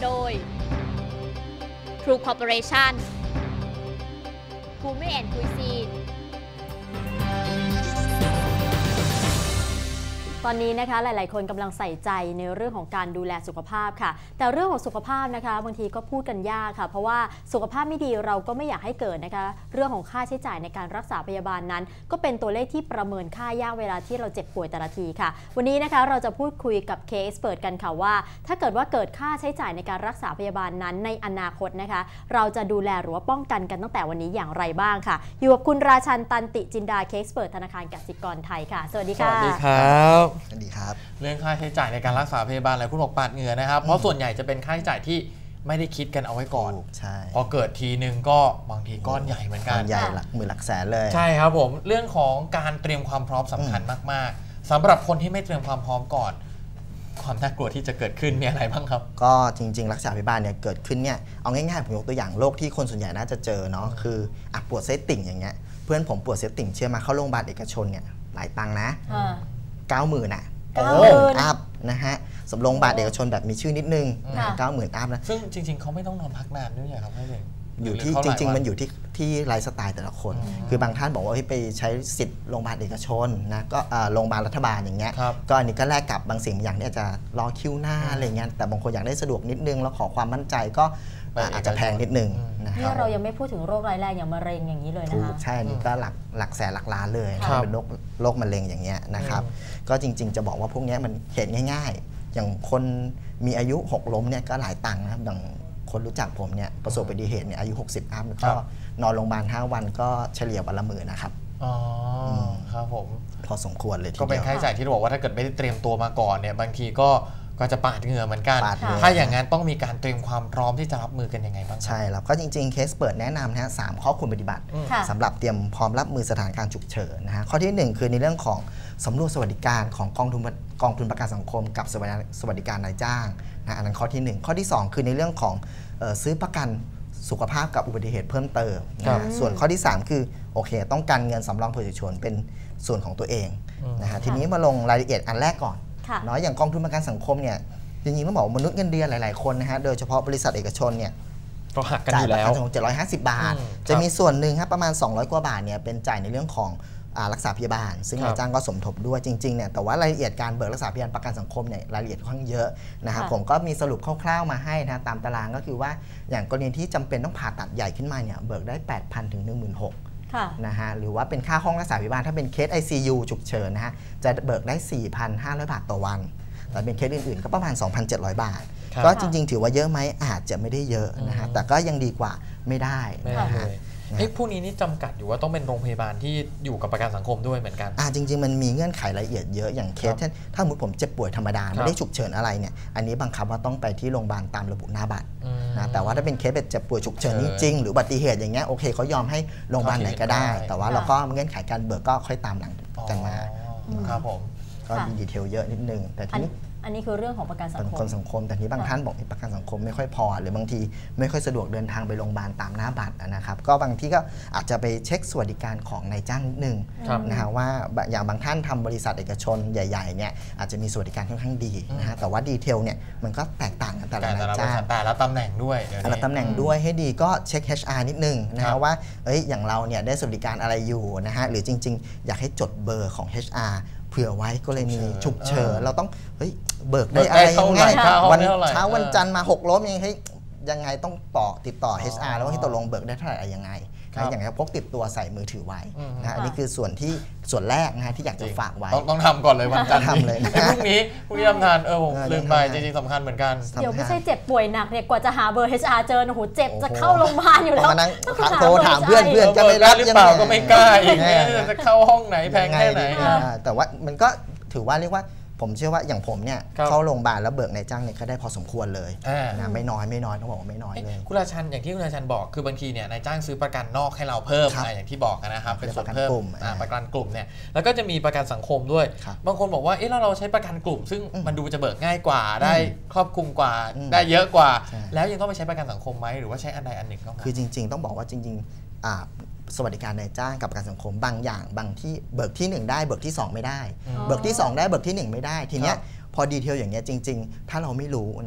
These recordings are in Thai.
โดย True Corporation ภูมิแอนคุยซีตอนนี้นะคะหลายๆคนกำลังใส่ใจในเรื่องของการดูแลสุขภาพค่ะแต่เรื่องของสุขภาพนะคะบางทีก็พูดกันยากค่ะเพราะว่าสุขภาพไม่ดีเราก็ไม่อยากให้เกิดนะคะเรื่องของค่าใช้จ่ายในการรักษาพยาบาลนั้นก็เป็นตัวเลขที่ประเมินค่ายากเวลาที่เราเจ็บป่วยแต่ละทีค่ะวันนี้นะคะเราจะพูดคุยกับเคสเปิดกันค่ะว่าถ้าเกิดว่าเกิดค่าใช้จ่ายในการรักษาพยาบาลนั้นในอนาคตนะคะเราจะดูแลหรือว่าป้องกันกันตั้งแต่วันนี้อย่างไรบ้างค่ะอยู่กับคุณราชันตันติจินดาเคสเปิดธนาคารกสิกรไทยค่ะสวัสดีค่ะสวัสดีครับสวัสดีครับเรื่องค่าใช้จ่ายในการรักษาพยาบาลอะไรคุณบอกปาดเหงื่อนะครับเพราะส่วนใหญ่จะเป็นค่าใช้จ่ายที่ไม่ได้คิดกันเอาไว้ก่อนใช่พอเกิดทีนึงก็บางทีก้อนใหญ่เหมือนกันใหญ่หลักหมื่นหลักแสนเลยใช่ครับผมเรื่องของการเตรียมความพร้อมสำคัญมากๆสำหรับคนที่ไม่เตรียมความพร้อมก่อนความน่ากลัวที่จะเกิดขึ้นมีอะไรบ้างครับก็จริงๆรักษาพยาบาลเนี่ยเกิดขึ้นเนี่ยเอาง่ายๆผมยกตัวอย่างโรคที่คนส่วนใหญ่น่าจะเจอเนาะคือปวดเส้นติ่งอย่างเงี้ยเพื่อนผมปวดเส้นติ่งเชื่อมาเข้าโรงพยาบาลเอกชนเนี่ยหลายตังค์นะ90,000น่ะอัพนะฮะสำโรงพยาบาลเอกชนแบบมีชื่อนิดนึง90,000อัพนะซึ่งจริงๆเขาไม่ต้องนอนพักนานด้วยครับไม่เลยอยู่ที่จริงๆมันอยู่ที่ไลฟ์สไตล์แต่ละคนคือบางท่านบอกว่าไปใช้สิทธิ์โรงพยาบาลเอกชนนะก็โรงพยาบาลรัฐบาลอย่างเงี้ยก็อันนี้ก็แลกกับบางสิ่งอย่างที่อาจจะรอคิวหน้าอะไรเงี้ยแต่บางคนอยากได้สะดวกนิดนึงแล้วขอความมั่นใจก็อาจจะแพงนิดนึงนี่เรายังไม่พูดถึงโรคร้ายแรงอย่างมะเร็งอย่างนี้เลยนะคะใช่อันนี้ก็หลักแสนหลักล้านเลยเป็นโรคมะเร็งอย่างเงี้ยนะครับก็จริงๆจะบอกว่าพวกนี้มันเห็นง่ายๆอย่างคนมีอายุ6ล้มเนี่ยก็หลายตังค์นะครับอย่างคนรู้จักผมเนี่ยประสบอุบัติเหตุเนี่ยอายุ60อัพก็นอนโรงพยาบาล5วันก็เฉลี่ยวันละ10,000นะครับอ๋อครับผมพอสมควรเลยก็เป็นค่าใช้จ่ายที่บอกว่าถ้าเกิดไม่ได้เตรียมตัวมาก่อนเนี่ยบางทีก็จะปาดเหงื่อเหมือนกันถ้าอย่างนั้นต้องมีการเตรียมความพร้อมที่จะรับมือกันยังไงบ้างใช่แล้วก็จริงๆเคสเปิดแนะนำนะฮะ3ข้อควรปฏิบัติสำหรับเตรียมพร้อมรับมือสถานการณ์ฉุกเฉินนะฮะข้อที่1คือในเรื่องของสำรวจสวัสดิการของกองทุนประกันสังคมกับสวัสดิการนายจ้างนะอันนั้นข้อที่1ข้อที่2คือในเรื่องของซื้อประกันสุขภาพกับอุบัติเหตุเพิ่มเติมนะส่วนข้อที่3คือโอเคต้องการเงินสำรองเผื่อฉุกเฉินเป็นส่วนของตัวเองนะฮะทีนี้มาลงรายละเอียดอันแรกก่อนเนาะอย่างกองทุนประกันสังคมเนี่ยจริงๆต้องบอกมนุษย์เงินเดือนหลายๆคนนะฮะโดยเฉพาะบริษัทเอกชนเนี่ยก็หักกันอยู่แล้ว 750 บาทจะมีส่วนหนึ่งครับประมาณ200กว่าบาทเนี่ยเป็นจ่ายในเรื่องของรักษาพยาบาลซึ่งนายจ้างก็สมทบด้วยจริงๆเนี่ยแต่ว่ารายละเอียดการเบิกรักษาพยาบาลประกันสังคมเนี่ยรายละเอียดค่อนข้างเยอะนะครับผมก็มีสรุปคร่าวๆมาให้นะตามตารางก็คือว่าอย่างกรณีที่จำเป็นต้องผ่าตัดใหญ่ขึ้นมาเนี่ยเบิกได้ 8,000 ถึง 16,000 นะฮะหรือว่าเป็นค่าห้องรักษาพยาบาลถ้าเป็นเคส ICU ฉุกเฉินนะฮะจะเบิกได้ 4,500 บาทต่อวันแต่เป็นเคสอื่นๆก็ประมาณ 2,700 บาทก็จริงๆถือว่าเยอะไหมอาจจะไม่ได้เยอะนะฮะแต่ก็ยังดีกว่าไม่ได้นะฮะพวกนี้นี่จำกัดอยู่ว่าต้องเป็นโรงพยาบาลที่อยู่กับประกันสังคมด้วยเหมือนกันจริงๆมันมีเงื่อนไขรายละเอียดเยอะอย่างเคสถ้าสมมติผมเจ็บป่วยธรรมดาไม่ได้ฉุกเฉินอะไรเนี่ยอันนี้บังคับว่าต้องไปที่โรงพยาบาลตามระบุหน้าบัตรนะแต่ว่าถ้าเป็นเคสแบบเจ็บป่วยฉุกเฉินจริงๆหรืออุบัติเหตุอย่างเงี้ยโอเคเขายอมให้โรงพยาบาลไหนก็ได้แต่ว่าเราก็เงื่อนไขการเบิกก็ค่อยตามหลังกันมาครับผมก็มีดีเทลเยอะนิดนึงแต่ทีนี้อันนี้คือเรื่องของประกันสังคมแต่ที่บางท่านบอกประกันสังคมไม่ค่อยพอหรือบางทีไม่ค่อยสะดวกเดินทางไปโรงพยาบาลตามหน้าบัตรนะครับก็บางที่ก็อาจจะไปเช็คสวัสดิการของนายจ้างนิดนึงนะฮะว่าอย่างบางท่านทำบริษัทเอกชนใหญ่ๆเนี่ยอาจจะมีสวัสดิการค่อนข้างดีนะฮะแต่ว่าดีเทลเนี่ยมันก็แตกต่างกันแต่ละนายจ้างแต่ละตำแหน่งด้วยแต่ละตำแหน่งด้วยให้ดีก็เช็ค HR นิดนึงนะฮะว่าอย่างเราเนี่ยได้สวัสดิการอะไรอยู่นะฮะหรือจริงๆอยากให้จดเบอร์ของ HRเผื่อไว้กรณีฉุกเฉินเราต้องเบิกได้อะไรยังไงวันเช้าวันจันทร์มา6ล้มยังไงต้องติดต่อ HR แล้วว่าให้ตกลงเบิกได้เท่าไหร่ยังไงอย่างนี้พกติดตัวใส่มือถือไว้นะอันนี้คือส่วนแรกนะที่อยากจะฝากไว้ต้องทำก่อนเลยวันจันทร์ทำเลยพรุ่งนี้ทำทานผมลืมไปจริงๆสำคัญเหมือนกันเดี๋ยวไม่ใช่เจ็บป่วยหนักเนี่ยกว่าจะหาเบอร์ HR เจอโอ้โหเจ็บจะเข้าโรงพยาบาลอยู่แล้วโทรถามเพื่อนจะไม่รับหรือเปล่าก็ไม่กล้าอีกจะเข้าห้องไหนแพงแค่ไหนแต่ว่ามันก็ถือว่าเรียกว่าผมเชื่อว่าอย่างผมเนี่ยเข้าโรงพยาบาลแล้วเบิกนายจ้างเนี่ยก็ได้พอสมควรเลยนะไม่น้อยต้องบอกว่าไม่น้อยเลยคุณราชันอย่างที่คุณราชันบอกคือบางทีเนี่ยนายจ้างซื้อประกันนอกให้เราเพิ่มอย่างที่บอกนะครับเป็นส่วนเพิ่มประกันกลุ่มเนี่ยแล้วก็จะมีประกันสังคมด้วยบางคนบอกว่าแล้วเราใช้ประกันกลุ่มซึ่งมันดูจะเบิกง่ายกว่าได้ครอบคลุมกว่าได้เยอะกว่าแล้วยังต้องไปใช้ประกันสังคมไหมหรือว่าใช้อันใดอันหนึ่งก็คือจริงๆต้องบอกว่าจริงๆสวัสดิการนายจ้างกับประกันสังคมบางอย่างบางที่เบิกที่1ได้เบิกที่2ไม่ได้เบิกที่2ได้เบิกที่1ไม่ได้ทีเนี้ยพอดีเทลอย่างเงี้ยจริงๆถ้าเราไม่รู้นะฮะ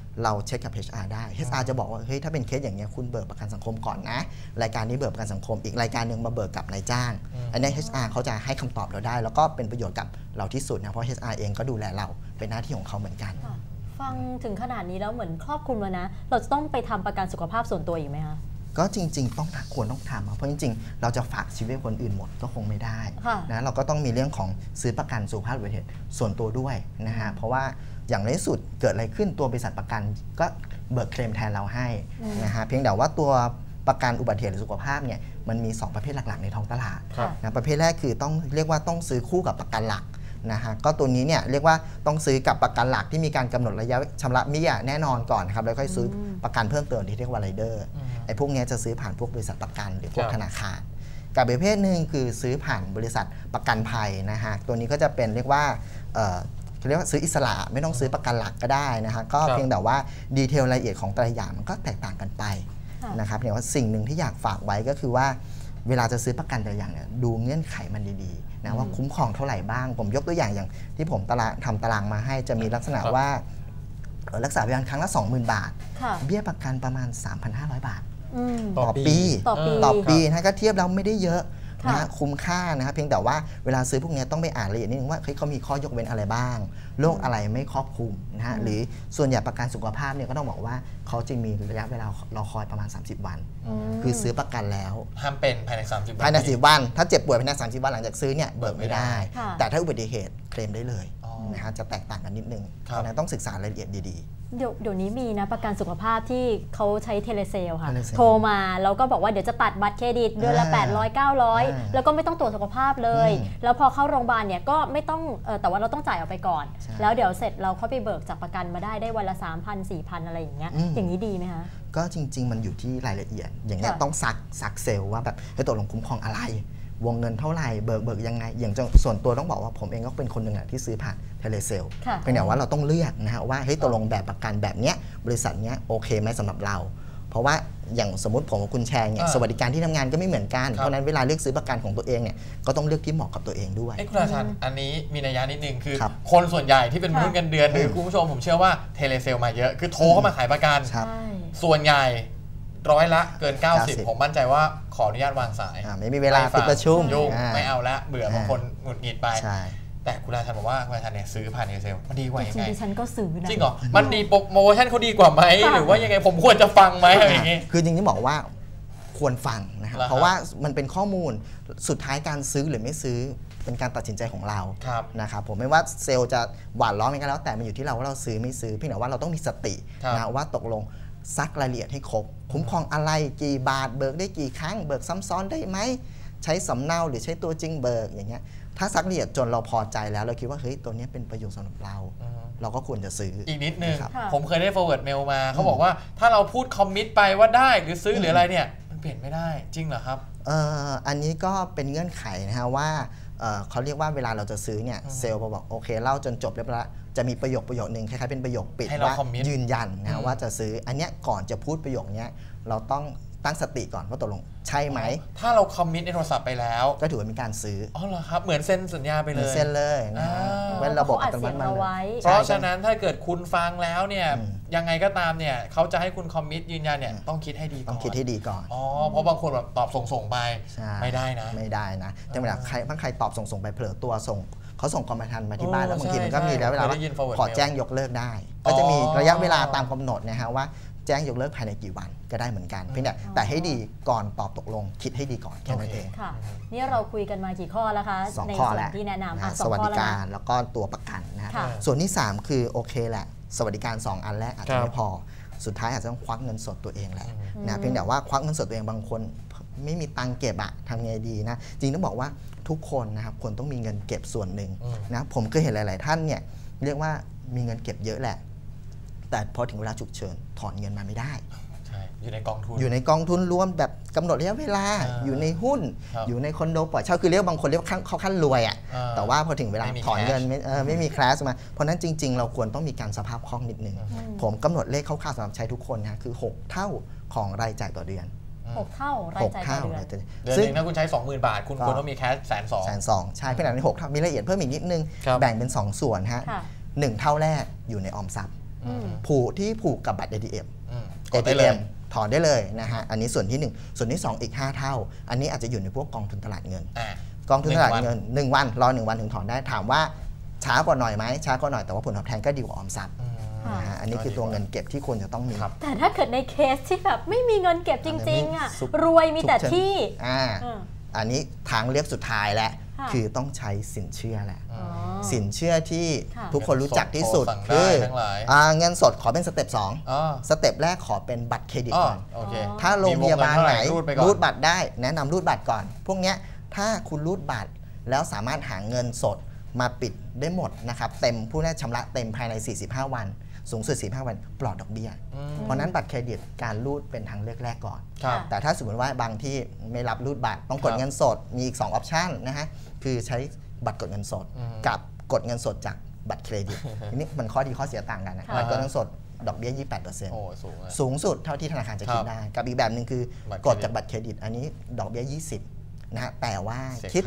เราเช็คกับ HR ได้ HR จะบอกว่าเฮ้ยถ้าเป็นเคสอย่างเงี้ยคุณเบิกประกันสังคมก่อนนะรายการนี้เบิกประกันสังคมอีกรายการหนึ่งมาเบิกกับนายจ้างอันนี้ HR เขาจะให้คำตอบเราได้แล้วก็เป็นประโยชน์กับเราที่สุดนะเพราะ HR เองก็ดูแลเราเป็นหน้าที่ของเขาเหมือนกันฟังถึงขนาดนี้แล้วเหมือนครอบคลุมแล้วนะเราจะต้องไปทำประกันสุขภาพส่วนตัวอีกไหมคะก็จริงๆควรต้องทำเพราะจริงๆเราจะฝากชีวิตคนอื่นหมดก็คงไม่ได้นะเราก็ต้องมีเรื่องของซื้อประกันสุขภาพอุบัติเหตุส่วนตัวด้วยนะฮะเพราะว่าอย่างในที่สุดเกิดอะไรขึ้นตัวบริษัทประกันก็เบิกเคลมแทนเราให้นะฮะเพียงแต่ว่าตัวประกันอุบัติเหตุหรือสุขภาพเนี่ยมันมี2ประเภทหลักๆในท้องตลาดนะประเภทแรกคือต้องเรียกว่าต้องซื้อคู่กับประกันหลักนะฮะก็ตัวนี้เนี่ยเรียกว่าต้องซื้อกับประกันหลักที่มีการกำหนดระยะชำระเบี้ยแน่นอนก่อนนะครับแล้วค่อยซื้อประกันเพิ่มเติมที่เรียกว่าไรเดอร์ไอ้พวกนี้จะซื้อผ่านพวกบริษัทประกันหรือพวกธนาคารกับประเภทหนึ่งคือซื้อผ่านบริษัทประกันภัยนะฮะตัวนี้ก็จะเป็นเรียกว่าเรียกว่าซื้ออิสระไม่ต้องซื้อประกันหลักก็ได้นะฮะก็เพียงแต่ว่าดีเทลรายละเอียดของแต่ละอย่างมันก็แตกต่างกันไปนะครับเพียงว่าสิ่งหนึ่งที่อยากฝากไว้ก็คือว่าเวลาจะซื้อประกันแต่ละอย่างเนี่ยดูเงื่อนไขมันดีๆนะว่าคุ้มครองเท่าไหร่บ้างผมยกตัวอย่างที่ผมทำตารางมาให้จะมีลักษณะว่ารักษาพยาบาลครั้งละ 20,000 บาทเบี้ยประกันประมาณ 3,500 บาทต่อปีนะก็เทียบแล้วไม่ได้เยอะนะคุ้มค่านะครับเพียงแต่ว่าเวลาซื้อพวกนี้ต้องไปอ่านรายละเอียดนิดนึงว่าเขามีข้อยกเว้นอะไรบ้างโรคอะไรไม่ครอบคลุมนะฮะหรือส่วนใหญ่ประกันสุขภาพเนี่ยก็ต้องบอกว่าเขาจะมีระยะเวลารอคอยประมาณ30 วันคือซื้อประกันแล้วห้ามเป็นภายใน30 วันภายใน10 วันถ้าเจ็บป่วยภายใน30 วันหลังจากซื้อเนี่ยเบิกไม่ได้แต่ถ้าอุบัติเหตุเคลมได้เลยนะฮะจะแตกต่างกันนิดนึงเพราะนั้นต้องศึกษารายละเอียดดีๆเดี๋ยวนี้มีนะประกันสุขภาพที่เขาใช้เทเลเซลค่ะโทรมาแล้วก็บอกว่าเดี๋ยวจะตัดบัตรเครดิตเดือนละ800-900แล้วก็ไม่ต้องตรวจสุขภาพเลยแล้วพอเข้าโรงพยาบาลเนี่ยก็ไม่ต้องแต่ว่าเราต้องจ่ายออกไปก่อนแล้วเดี๋ยวเสร็จเราค่อยไปเบิกจากประกันมาได้วันละ 3,000-4,000 อะไรอย่างเงี้ยอย่างนี้ดีไหมคะก็จริงๆมันอยู่ที่รายละเอียดอย่างเงี้ยต้องซักเซลล์ว่าแบบให้ตกลงคุ้มครองอะไรวงเงินเท่าไหร่เบิกยังไงอย่างส่วนตัวต้องบอกว่าผมเองก็เป็นคนหนึ่งที่ซื้อผ่านเทเลเซลเป็นอย่างว่าเราต้องเลือกนะฮะว่าเฮ้ยตกลงแบบประกันแบบเนี้ยบริษัทเนี้ยโอเคไหมสำหรับเราเพราะว่าอย่างสมมติผมกับคุณแชร์เนี่ยสวัสดิการที่ทำงานก็ไม่เหมือนกันเพราะนั้นเวลาเลือกซื้อประกันของตัวเองเนี่ยก็ต้องเลือกที่เหมาะกับตัวเองด้วยคุณอาจารย์อันนี้มีนัยยะนิดนึงคือคนส่วนใหญ่ที่เป็นมนุษย์เงินเดือนหรือคุณผู้ชมผมเชื่อว่าเทเลเซลมาเยอะคือโทรเข้ามาขายประกันส่วนใหญ่ร้อยละเกิน 90ผมมั่นใจว่าขออนุญาตวางสายไม่มีเวลาติดประชุมยุ่งไม่เอาละเบื่อบางคนหงุดหงิดไปแต่คุณอาจารย์บอกว่าคุณอาจารย์เนี่ยซื้อผ่านเทเลเซลมันดีกว่ายังไงจริงๆฉันก็ซื้อนะจริงเหรอมันดีโปรโมชั่นเขาดีกว่าไหมหรือว่ายังไงผมควรจะฟังไหมอะไรอย่างงี้คือจริงๆบอกว่าควรฟังนะครับเพราะว่ามันเป็นข้อมูลสุดท้ายการซื้อหรือไม่ซื้อเป็นการตัดสินใจของเรานะครับผมไม่ว่าเซลล์จะหวานล้อมยังไงแล้วแต่มันอยู่ที่เราว่าเราซื้อไม่ซื้อเพียงแต่ว่าเราต้องมีสตินะว่าตกลงซักรายละเอียดให้ครบคุ้มครองอะไรกี่บาทเบิกได้กี่ครั้งเบิกซ้ำซ้อนได้ไหมใช้สำเนาหรือใช้ตัวจริงเบิกอย่างเงี้ยถ้าซักละเอียดจนเราพอใจแล้วเราคิดว่าเฮ้ยตัวนี้เป็นประโยชน์สำหรับเราก็ควรจะซื้ออีกนิดนึงผมเคยได้ forward mail มาเขาบอกว่าถ้าเราพูดคอมมิตไปว่าได้หรือซื้อหรืออะไรเนี่ยมันเปลี่ยนไม่ได้จริงเหรอครับอันนี้ก็เป็นเงื่อนไขนะฮะว่าเขาเรียกว่าเวลาเราจะซื้อเนี่ยเซลล์บอกโอเคเล่าจนจบเรียบร้อยจะมีประโยคหนึ่งคล้ายๆเป็นประโยคปิดว่ายืนยันนะว่าจะซื้ออันเนี้ยก่อนจะพูดประโยคนี้เราต้องตั้งสติก่อนว่าตกลงใช่ไหมถ้าเราคอมมิตในโทรศัพท์ไปแล้วก็ถือว่ามีการซื้ออ๋อเหรอครับเหมือนเซ็นสัญญาไปเลยเซ็นเลยนะเว้นระบบอัตโนมัติมาไว้เพราะฉะนั้นถ้าเกิดคุณฟังแล้วเนี่ยยังไงก็ตามเนี่ยเขาจะให้คุณคอมมิตยืนยันเนี่ยต้องคิดให้ดีก่อนต้องคิดให้ดีก่อนอ๋อเพราะบางคนแบบตอบส่งไปไม่ได้นะไม่ได้นะแต่เวลาใครตอบส่งไปเผลอตัวส่งเขาส่งกรมธรรม์มาที่บ้านแล้วบางทีมันก็มีแล้วเวลาขอแจ้งยกเลิกได้ก็จะมีระยะเวลาตามกำหนดนะฮะว่าแจ้งยกเลิกภายในกี่วันก็ได้เหมือนกันเพียงแต่ให้ดีก่อนตอบตกลงคิดให้ดีก่อนแค่นั้นเองค่ะนี่เราคุยกันมากี่ข้อแล้วคะในส่วนที่แนะนำสวัสดิการแล้วก็ตัวประกันนะส่วนที่3คือโอเคแหละสวัสดิการ2อันแรกอาจจะไม่พอสุดท้ายอาจจะต้องควักเงินสดตัวเองแหละนะเพียงแต่ว่าควักเงินสดตัวเองบางคนไม่มีตังเก็บอะทำไงดีนะจริงต้องบอกว่าทุกคนนะครับควรต้องมีเงินเก็บส่วนหนึ่งนะผมเคยเห็นหลายๆท่านเนี่ยเรียกว่ามีเงินเก็บเยอะแหละแต่พอถึงเวลาฉุกเฉินถอนเงินมาไม่ได้อยู่ในกองทุนรวมแบบกำหนดระยะเวลาอยู่ในหุ้นอยู่ในคอนโดปล่อยเช่าคือเรียกบางคนเรียกเขาขั้นรวยอ่ะแต่ว่าพอถึงเวลาถอนเงินไม่มีแคลสมาเพราะนั้นจริงๆเราควรต้องมีการสภาพคล่องนิดนึงผมกำหนดเลขคร่าวๆสำหรับใช้ทุกคนนะคือ6เท่าของรายจ่ายต่อเดือน 6เท่ารายจ่ายต่อเดือนซึ่งถ้าคุณใช้ 20,000 บาทคุณควรต้องมีแคช 120,000ใช่เพียงแต่ใน6เท่ามีรายละเอียดเพิ่มอีกนิดนึงแบ่งเป็น2ส่วนฮะ1เท่าแรกอยู่ในออมทรัพย์ผูกกับบัตร ATM กดได้เลยถอนได้เลยนะฮะอันนี้ส่วนที่ 1ส่วนที่ 2อีก5เท่าอันนี้อาจจะอยู่ในพวกกองทุนตลาดเงินกองทุนตลาดเงิน1วันรอ1วันถึงถอนได้ถามว่าช้ากว่าหน่อยไหมช้ากว่าหน่อยแต่ว่าผลตอบแทนก็ดีกว่าออมทรัพย์นะฮะอันนี้คือตัวเงินเก็บที่ควรจะต้องมีแต่ถ้าเกิดในเคสที่แบบไม่มีเงินเก็บจริงๆอ่ะรวยมีแต่ที่อันนี้ทางเลือกสุดท้ายแหละคือต้องใช้สินเชื่อแหละสินเชื่อที่ทุกคนรู้จักที่สุดคือเงินสดขอเป็นสเต็ป2สเต็ปแรกขอเป็นบัตรเครดิตก่อนถ้าโรงพยาบาลไหนรูดบัตรได้แนะนำรูดบัตรก่อนพวกนี้ถ้าคุณรูดบัตรแล้วสามารถหาเงินสดมาปิดได้หมดนะครับเต็มผู้ได้ชำระเต็มภายใน45วันสูงสุด45วันปลอดดอกเบี้ยเพราะนั้นบัตรเครดิตการรูดเป็นทางเลือกแรกก่อนแต่ถ้าสมมติว่าบางที่ไม่รับรูดบัตรต้องกดเงินสดมีอีก2ออปชันนะฮะคือใช้บัตรกดเงินสดกับกดเงินสดจากบัตรเครดิตนี่มันข้อดีข้อเสียต่างกันนะบัตรกดเงินสดดอกเบี้ย 28% สูงสุดเท่าที่ธนาคารจะคิดได้กับอีกแบบหนึ่งคือกดจากบัตรเครดิตอันนี้ดอกเบี้ย20นะฮะแต่ว่าคิด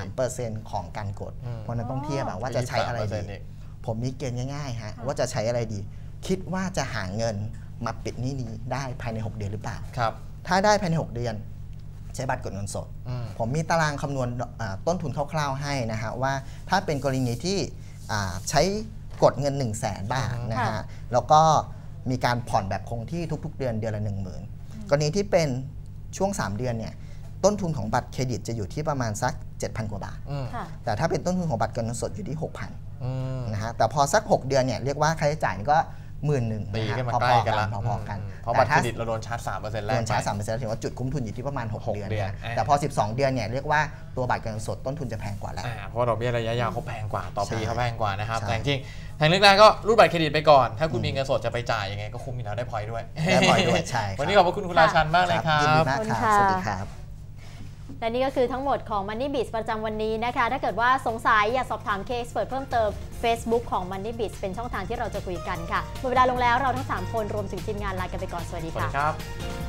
3% ของการกดเพราะนั้นต้องเทียบว่าจะใช้อะไรดีผมมีเกณฑ์ง่ายๆฮะว่าจะใช้อะไรดีคิดว่าจะหาเงินมาปิดหนี้นี้ได้ภายใน6เดือนหรือเปล่าถ้าได้ภายใน6เดือนใช้บัตรกดเงินสดผมมีตารางคำนวณต้นทุนคร่าวๆให้นะฮะว่าถ้าเป็นกรณีที่ใช้กดเงิน 100,000 บาทนะฮะแล้วก็มีการผ่อนแบบคงที่ทุกๆเดือนเดือนละ 10,000 กรณีที่เป็นช่วง3เดือนเนี่ยต้นทุนของบัตรเครดิตจะอยู่ที่ประมาณสัก 7,000 กว่าบาทแต่ถ้าเป็นต้นทุนของบัตรกดเงินสดอยู่ที่ 6,000 นะฮะแต่พอสัก6เดือนเนี่ยเรียกว่าค่าใช้จ่ายก็11,000นะฮะพอๆกันเพราะบัตรเครดิตเราโดนชาร์จ 3% แรกโดนชาร์จ 3% ถือว่าจุดคุ้มทุนอยู่ที่ประมาณ6เดือนแต่พอ12เดือนเนี่ยเรียกว่าตัวบัตรเงินสดต้นทุนจะแพงกว่าแล้วเพราะดอกเบี้ยระยะยาวเขาแพงกว่าต่อปีเขาแพงกว่านะครับแต่จริงๆทางเลือกแรกก็รูดบัตรเครดิตไปก่อนถ้าคุณมีเงินสดจะไปจ่ายยังไงก็คุ้มอยู่แล้วได้พอยต์ด้วยใช่วันนี้ขอบคุณราชันมากเลยครับยินดีมากครับสวัสดีครับและนี่ก็คือทั้งหมดของ Money Biz ประจำวันนี้นะคะถ้าเกิดว่าสงสัยอยากสอบถามเคสเปิดเพิ่มเติม Facebook ของ Money Biz เป็นช่องทางที่เราจะคุยกันค่ะหมดเวลาลงแล้วเราทั้ง3คนรวมถึงทีมงานลากันไปก่อนสวัสดีค่ะ